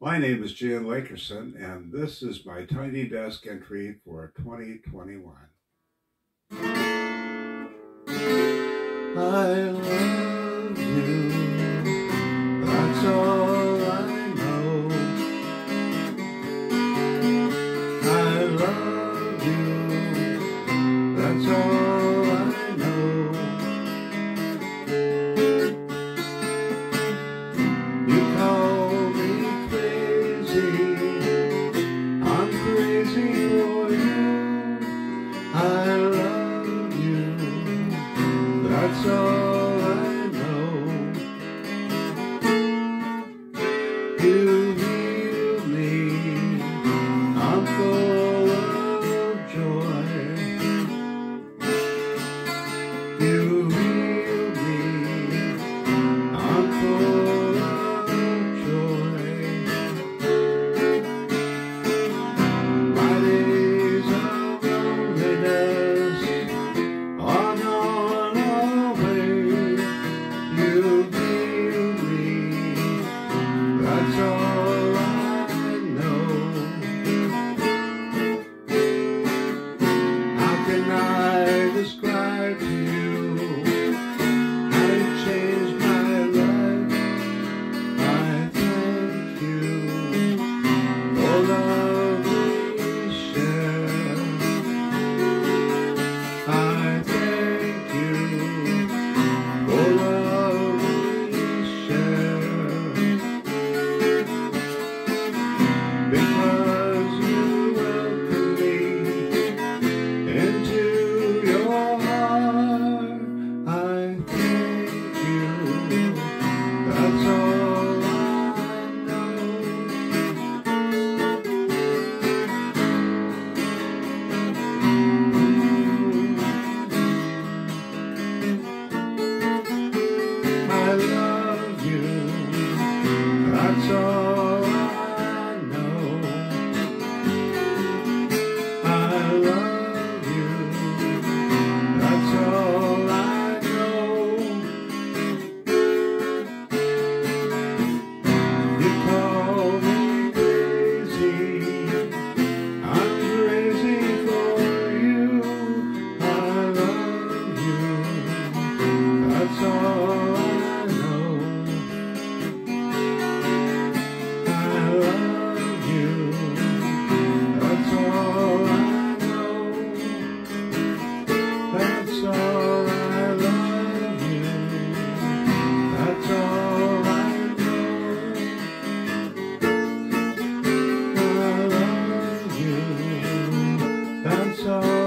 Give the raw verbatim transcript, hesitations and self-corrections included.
My name is Jian Lakerson, and this is my Tiny Desk entry for twenty twenty-one. I love you, that's all I know. I love you, that's all I know. You call me crazy, I'm crazy for you. I love you, that's all I know. You heal me, I'm full of joy. You heal me, I'm full of joy. My days of loneliness are gone away. You heal me, that's all I know. How can I describe to you how you changed my life? I thank you for love we share. I thank you for love we share. Because you welcome me into your heart. I thank you, that's all I know. I love you, that's all I know. I love you, that's all I know. You call me crazy, I'm crazy for you. I love you, that's all I know. I love you, that's all I know. That's all I love you, that's all I know. I love you, that's all